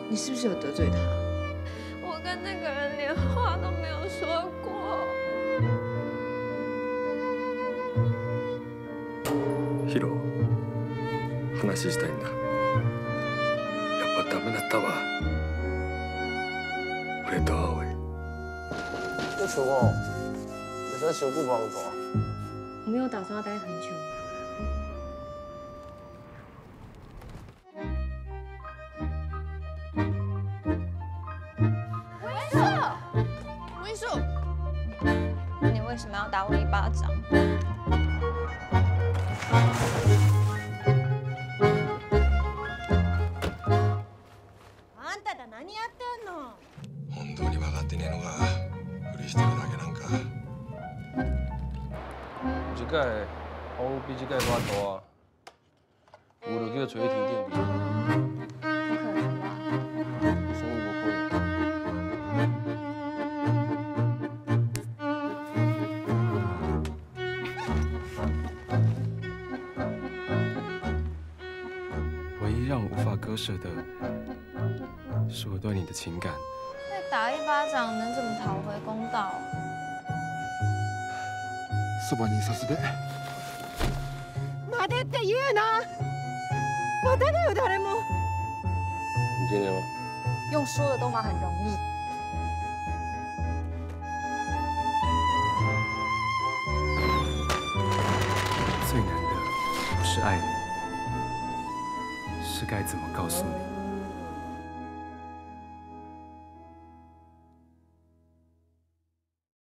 你是不是有得罪他？ 我跟那个人连话都没有说过。 ヒロ、話したいんだ。やっぱダメだったわ。俺と葵。 你出哦，你想想久无忙做。 我没有打算要待很久。 文树，你为什么要打我一巴掌？ あんたら何やってんの？ 本当に分かってねえのか。ふりしてるだけなんか。 这届风比这届大大啊，有就叫吹天顶去。 不可能吧？ 什么不可能？ 唯一让我无法割舍的，是我对你的情感。 被打一巴掌能怎么讨回公道？ そばにいさせて。 待てって言うな。まだだよ誰も。 你今天吗？ 用说的都嘛很容易。 最难的不是爱你，是该怎么告诉你。